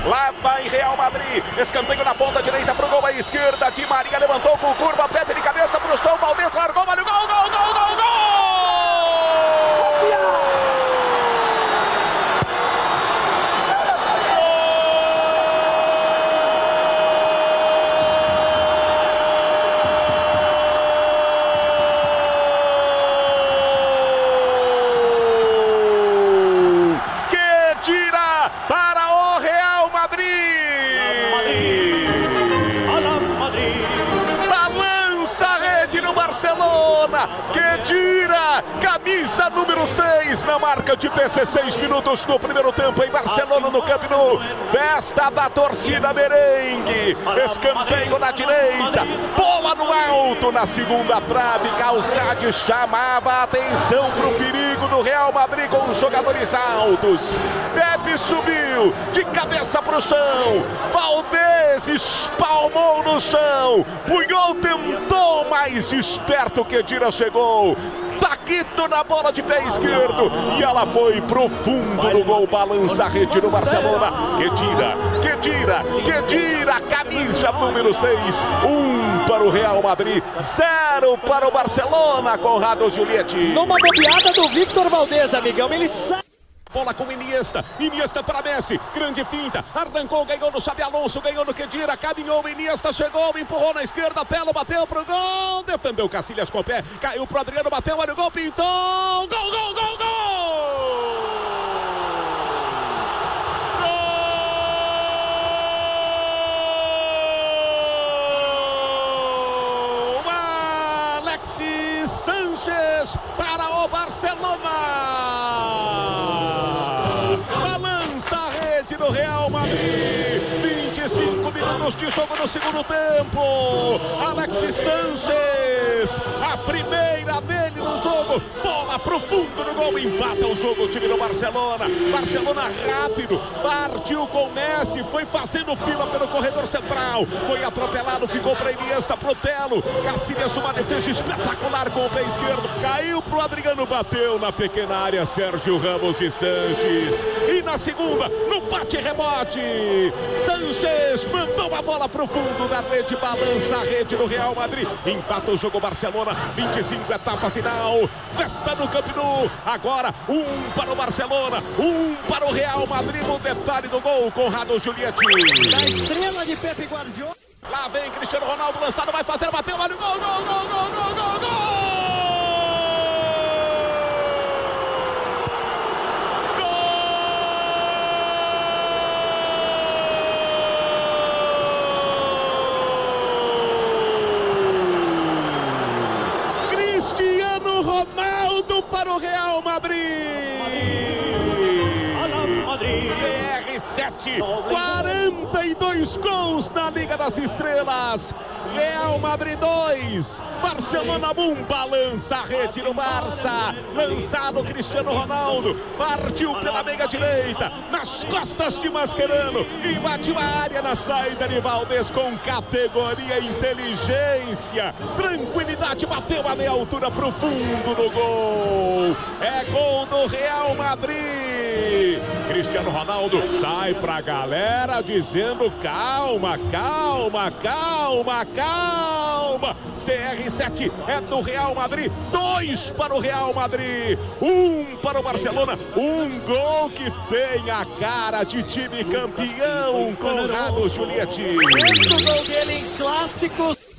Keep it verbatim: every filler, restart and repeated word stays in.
Lá vai Real Madrid. Escanteio na ponta direita pro gol à esquerda. Di Maria levantou com curva. Pepe de cabeça pro chão. Valdez largou. Vale o gol, gol, gol, gol, gol! Para o Real Madrid. Balança a rede no Barcelona. Khedira, camisa número seis, na marca de dezesseis minutos no primeiro tempo em Barcelona, no Camp Nou. Festa da torcida merengue. Escanteio na direita, bola no alto na segunda trave. Calçade chamava a atenção para o perigo do Real Madrid com os jogadores altos. Pepe subiu de cabeça para o chão. Valdez espalmou no chão. Puyol tentou, mais esperto que Khedira chegou. Paquito na bola de pé esquerdo e ela foi pro fundo do gol. Balança a rede no Barcelona. Khedira, Khedira, Khedira, camisa número seis. Um para o Real Madrid, zero para o Barcelona. Conrado Giulietti. Numa bobeada do Victor Valdez, amigão, ele sabe. Bola com Iniesta, Iniesta para Messi, grande finta, arrancou, ganhou no Xabi Alonso, ganhou no Khedira, caminhou, Iniesta chegou, empurrou na esquerda, Telo bateu pro gol, defendeu Casillas com o pé, caiu pro Adriano, bateu, olha o gol, pintou, gol, gol, gol, gol! Gol! Alexis Sánchez para o Barcelona! No Real Madrid, vinte e cinco minutos de jogo no segundo tempo. Alexis Sánchez, a primeira dele no jogo, bola pro fundo do gol, empata o jogo o time do Barcelona. Barcelona rápido, partiu com Messi, foi fazendo fila pelo corredor central, foi atropelado, ficou para Iniesta, pro Telo, Casillas, uma defesa espetacular com o pé esquerdo, caiu pro Adriano, bateu na pequena área, Sérgio Ramos de Sanches, e na segunda, no bate rebote, Sánchez mandou a bola pro fundo da rede, balança a rede do Real Madrid, empata o jogo Barcelona, vinte e cinco, etapa final, festa no Camp Nou, agora um para o Barcelona, um para o Real Madrid, no detalhe do gol, Conrado Giulietti. Da estrela de Pepe Guardiola. Lá vem Cristiano Ronaldo, lançado, vai fazer, bateu, olha o gol, gol, gol, gol, gol, gol, gol! Cristiano Ronaldo para o Real Madrid. C R sete, quarenta e dois gols na Liga das Estrelas. Real Madrid dois, Barcelona um, balança a rede no Barça. Lançado Cristiano Ronaldo, partiu pela meia direita, nas costas de Mascherano, invadiu a área na saída de Valdez com categoria e inteligência. Tranquilidade, bateu a meia altura pro fundo do gol. É gol do Real Madrid. Cristiano Ronaldo sai pra galera dizendo calma, calma, calma, calma. C R sete é do Real Madrid, dois para o Real Madrid, um para o Barcelona, um gol que tem a cara de time campeão, Conrado Giulietti. Sexto gol dele em clássicos.